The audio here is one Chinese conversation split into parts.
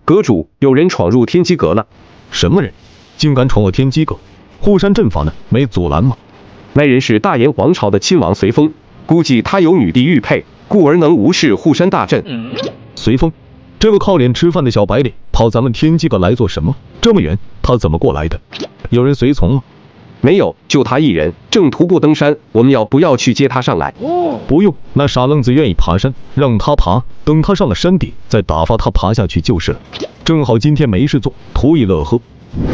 阁主，有人闯入天机阁了。 什么人？竟敢闯我天机阁？护山阵法呢？没阻拦吗？ 那人是大炎王朝的亲王随风，估计他有女帝玉佩，故而能无视护山大阵。 随风，这个靠脸吃饭的小白脸，跑咱们天机阁来做什么？这么远，他怎么过来的？有人随从吗？ 没有，就他一人，正徒步登山。我们要不要去接他上来？ 不用，那傻愣子愿意爬山，让他爬，等他上了山顶，再打发他爬下去就是了。正好今天没事做，图一乐呵。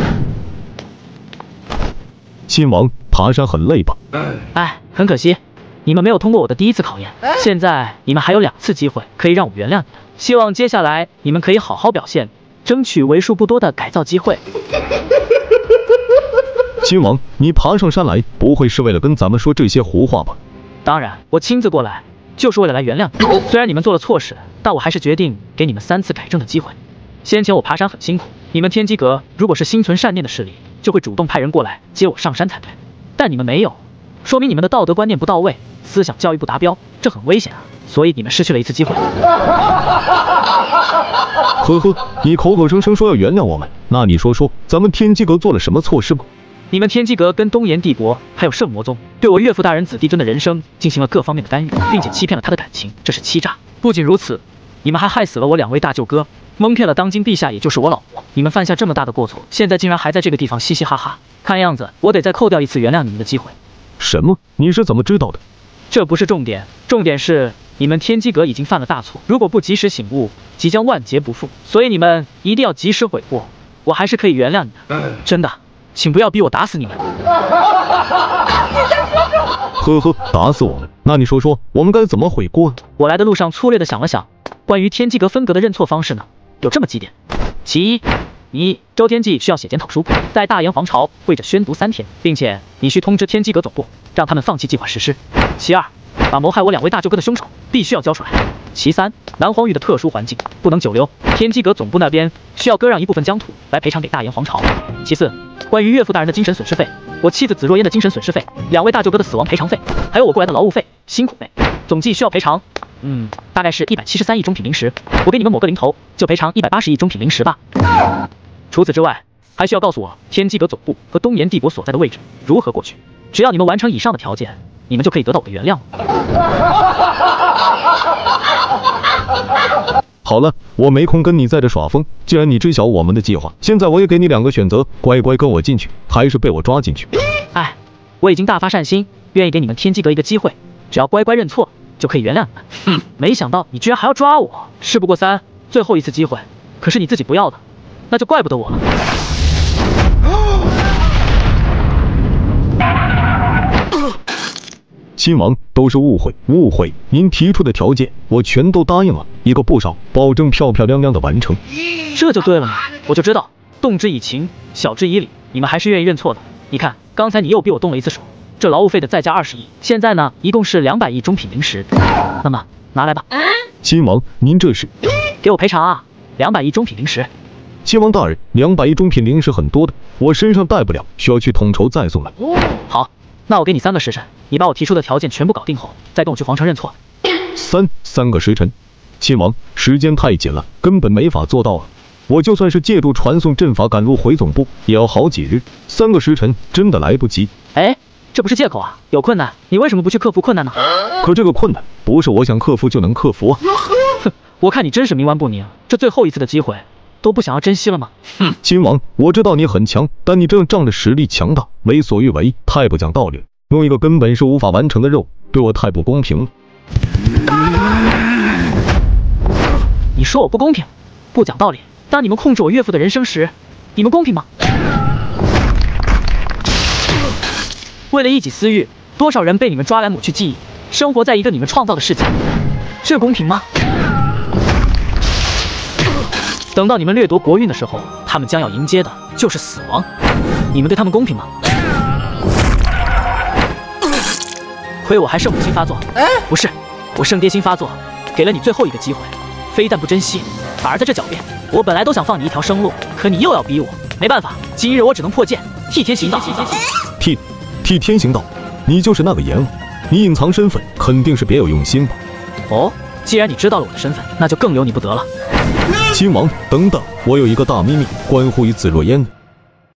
亲王，爬山很累吧？ 哎，很可惜，你们没有通过我的第一次考验。现在你们还有2次机会可以让我原谅你们，希望接下来你们可以好好表现，争取为数不多的改造机会。 亲王，你爬上山来，不会是为了跟咱们说这些胡话吧？ 当然，我亲自过来就是为了来原谅你。虽然你们做了错事，但我还是决定给你们3次改正的机会。先前我爬山很辛苦，你们天机阁如果是心存善念的势力，就会主动派人过来接我上山才对。但你们没有，说明你们的道德观念不到位，思想教育不达标，这很危险啊！所以你们失去了1次机会。 呵呵，你口口声声说要原谅我们，那你说说，咱们天机阁做了什么错事吗？ 你们天机阁跟东炎帝国还有圣魔宗对我岳父大人子弟尊的人生进行了各方面的干预，并且欺骗了他的感情，这是欺诈。不仅如此，你们还害死了我2位大舅哥，蒙骗了当今陛下，也就是我老婆。你们犯下这么大的过错，现在竟然还在这个地方嘻嘻哈哈，看样子我得再扣掉1次原谅你们的机会。 什么？你是怎么知道的？ 这不是重点，重点是你们天机阁已经犯了大错，如果不及时醒悟，即将万劫不复。所以你们一定要及时悔过，我还是可以原谅你的，真的。请不要逼我打死你们！ 呵呵，打死我们？那你说说，我们该怎么悔过呢？ 我来的路上粗略的想了想，关于天机阁分阁的认错方式呢，有这么几点。其一，你周天际需要写检讨书，在大炎皇朝跪着宣读3天，并且你需通知天机阁总部，让他们放弃计划实施。其二，把谋害我2位大舅哥的凶手必须要交出来。其三，南荒域的特殊环境不能久留，天机阁总部那边需要割让一部分疆土来赔偿给大炎皇朝。其四，关于岳父大人的精神损失费，我妻子紫若烟的精神损失费，2位大舅哥的死亡赔偿费，还有我过来的劳务费、辛苦费，总计需要赔偿，大概是173亿中品灵石。我给你们某个零头就赔偿180亿中品灵石吧。除此之外，还需要告诉我天机阁总部和东炎帝国所在的位置，如何过去。只要你们完成以上的条件，你们就可以得到我的原谅了。 好了，我没空跟你在这耍疯。既然你知晓我们的计划，现在我也给你2个选择：乖乖跟我进去，还是被我抓进去。 哎，我已经大发善心，愿意给你们天机阁一个机会，只要乖乖认错，就可以原谅你们。没想到你居然还要抓我！事不过3，最后1次机会，可是你自己不要的，那就怪不得我了。 亲王，都是误会，误会。您提出的条件我全都答应了，一个不少，保证漂漂亮亮的完成。 这就对了嘛，我就知道，动之以情，晓之以理，你们还是愿意认错的。你看，刚才你又逼我动了1次手，这劳务费的再加20亿，现在呢，一共是200亿中品灵石。那么拿来吧。 亲王，您这是给我赔偿啊！200亿中品灵石。 亲王大人，200亿中品灵石很多的，我身上带不了，需要去统筹再送来。 好。那我给你3个时辰，你把我提出的条件全部搞定后，再跟我去皇城认错。3个时辰，亲王，时间太紧了，根本没法做到啊！我就算是借助传送阵法赶路回总部，也要好几日，3个时辰真的来不及。 哎，这不是借口啊！有困难，你为什么不去克服困难呢？ 可这个困难不是我想克服就能克服啊！ 哼，我看你真是冥顽不灵，这最后1次的机会都不想要珍惜了吗？ 亲王，我知道你很强，但你这样仗着实力强大，为所欲为，太不讲道理了。用一个根本是无法完成的肉，对我太不公平了。 你说我不公平，不讲道理。当你们控制我岳父的人生时，你们公平吗？为了一己私欲，多少人被你们抓来抹去记忆，生活在一个你们创造的世界，这公平吗？等到你们掠夺国运的时候，他们将要迎接的就是死亡。你们对他们公平吗？亏我还圣母心发作，不是，我圣爹心发作，给了你最后1个机会，非但不珍惜，反而在这狡辩。我本来都想放你一条生路，可你又要逼我，没办法，今日我只能破剑，替天行道。 替天行道？你就是那个阎王？你隐藏身份肯定是别有用心吧？ 哦，既然你知道了我的身份，那就更留你不得了。 亲王，等等，我有一个大秘密，关乎于紫若烟的。